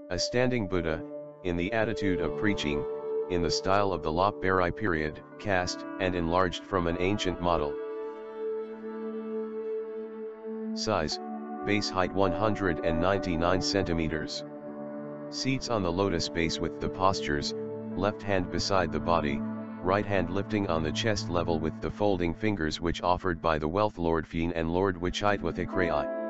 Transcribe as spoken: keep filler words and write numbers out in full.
A standing Buddha, in the attitude of preaching, in the style of the Lop Berai period, cast and enlarged from an ancient model. Size, base height one hundred ninety-nine centimeters. Seats on the lotus base with the postures, left hand beside the body, right hand lifting on the chest level with the folding fingers which offered by the wealth Lord Fien and Lord Wichitwathakrai.